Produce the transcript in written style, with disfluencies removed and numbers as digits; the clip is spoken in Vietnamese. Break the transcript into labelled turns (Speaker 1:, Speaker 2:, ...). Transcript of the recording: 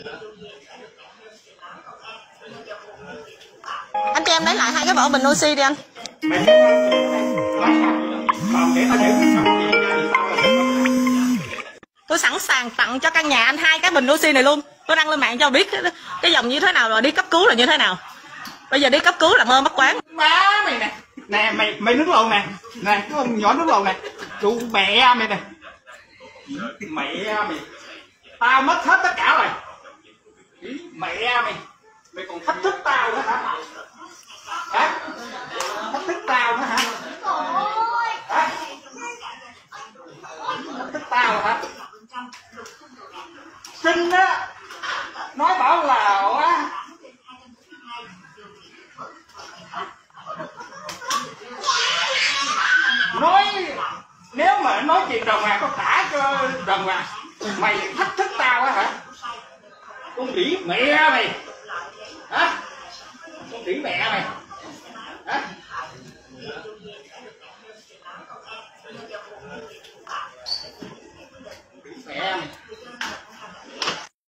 Speaker 1: Anh cho em lấy lại 2 cái vỏ bình oxy đi anh. Tôi sẵn sàng tặng cho căn nhà anh 2 cái bình oxy này luôn. Tôi đăng lên mạng cho biết cái dòng như thế nào, rồi đi cấp cứu là như thế nào. Bây giờ đi cấp cứu là mơ mất quán.
Speaker 2: Má mày nè. Nè mày nước lồn nè. Nè cái con nhỏ nước lồn nè. Tụ mẹ mày nè. Mẹ mày. Tao mất hết tất cả rồi. Mẹ mày. Mày còn thách thức tao nữa hả? Hả? Thách thức tao nữa hả? Hả? Thách thức tao hả? Sinh á. Nói bảo là á. Nói nếu mà nói chuyện đồng hàng có thả cho đồng hàng. Mày thách thức tao á hả? Con đĩ mẹ mày. Hả? Con đĩ mẹ mày. Hả?